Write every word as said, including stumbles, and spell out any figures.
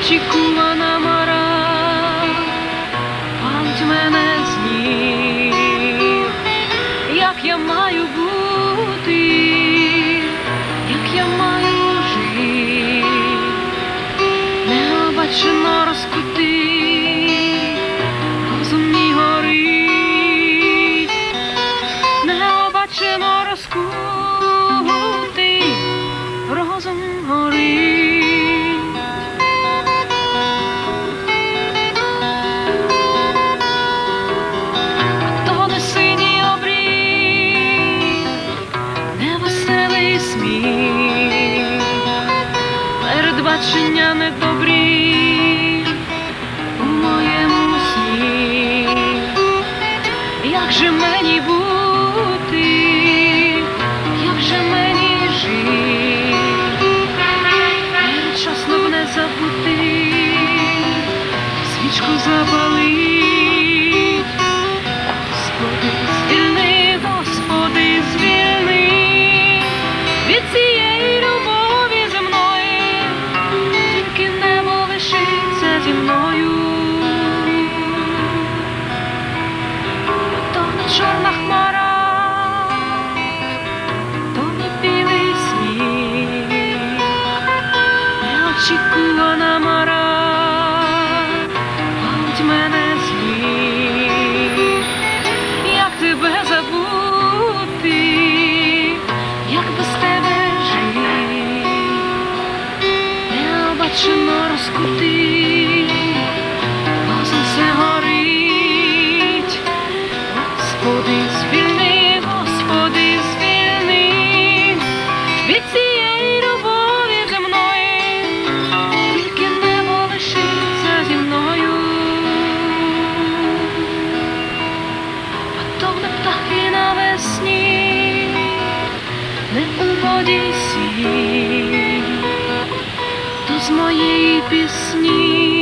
неочікувана мара палить мене з ніг. Як я маю бути, як я маю жити, необачено розкутий, розум мій горить, необачено розкутий, розум горить. Передбачення недобрі у моєму сні. Як же мені бути, як же мені жити, передчасно б не забути, свічку запалить. Господи, звільни, Господи, звільни від цієї любові земної, тільки небо лишиться зі мною. То не чорна хмара, то не білий сніг, неочікувана мара палить мене з ніг. Як тебе забути, як без тебе жити, необачено розкутий, розум все горить. Господи, звільни, Господи, звільни від цієї любові земної, тільки небо лишиться зі мною. Потомне птахи навесні, не у воді сі, то з моєї пісні